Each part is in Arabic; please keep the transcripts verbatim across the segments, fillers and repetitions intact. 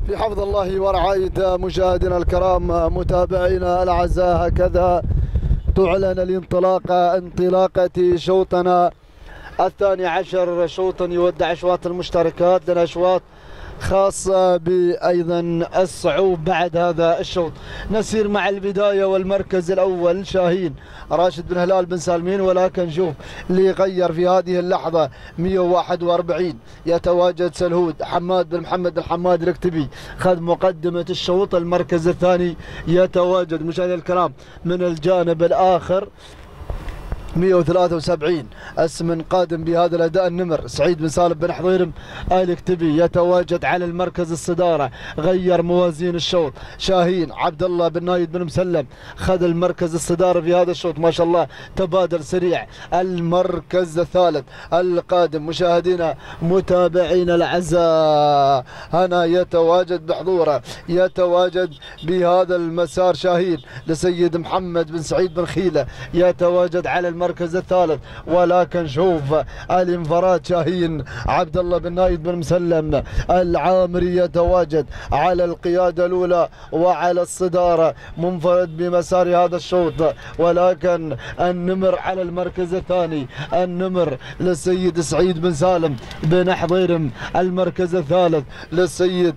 في حفظ الله ورعاية مشاهدينا الكرام متابعينا الأعزاء، هكذا تعلن الانطلاقة انطلاقة شوطنا الثاني عشر، شوط يودع أشواط المشتركات لنا أشواط خاصة بأيضا الصعوب بعد هذا الشوط. نسير مع البداية والمركز الأول شاهين راشد بن هلال بن سالمين، ولكن شوف اللي يغير في هذه اللحظة مئة وواحد وأربعين يتواجد سلهود حماد بن محمد الحماد الكتبي خذ مقدمة الشوط. المركز الثاني يتواجد مشاهدينا الكرام من الجانب الآخر مئة وثلاثة وسبعين اسم قادم بهذا الاداء النمر سعيد بن سالم بن حضيرم الكتبي يتواجد على المركز الصداره، غير موازين الشوط. شاهين عبد الله بن نايد بن مسلم خذ المركز الصداره في هذا الشوط، ما شاء الله تبادل سريع. المركز الثالث القادم مشاهدينا متابعينا الاعزاء هنا يتواجد بحضوره، يتواجد بهذا المسار شاهين لسيد محمد بن سعيد بن خيله يتواجد على المركز الثالث، ولكن شوف الانفراد شاهين عبد الله بن نايد بن مسلم العامري يتواجد على القياده الاولى وعلى الصداره منفرد بمسار هذا الشوط، ولكن النمر على المركز الثاني، النمر للسيد سعيد بن سالم بن حضيرم، المركز الثالث للسيد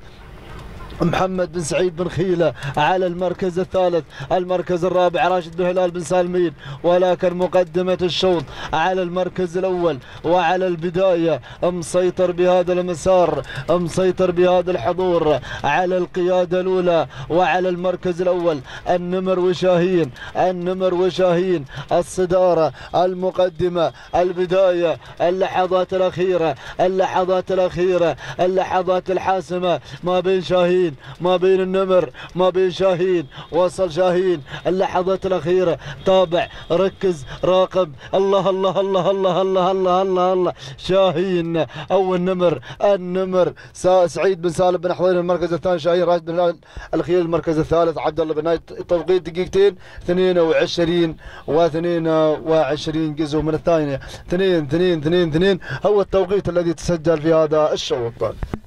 محمد بن سعيد بن خيله على المركز الثالث، المركز الرابع راشد بن هلال بن سالمين، ولكن مقدمة الشوط على المركز الأول وعلى البداية مسيطر بهذا المسار، مسيطر بهذا الحضور على القيادة الأولى وعلى المركز الأول النمر وشاهين، النمر وشاهين الصدارة المقدمة البداية، اللحظات الأخيرة اللحظات الأخيرة اللحظات الحاسمة ما بين شاهين ما بين النمر ما بين شاهين. وصل شاهين اللحظات الأخيرة، تابع ركز راقب. الله الله الله الله الله الله الله الله شاهين أو النمر، النمر سعيد بن سالم بن حضيرم المركز الثاني، شاهين راشد بن هلال الخيل المركز الثالث، عبد الله بن نايد توقيت دقيقتين اثنين وعشرين واثنين وعشرين جزء من الثانية، اثنين اثنين اثنين اثنين هو التوقيت الذي تسجل في هذا الشوط.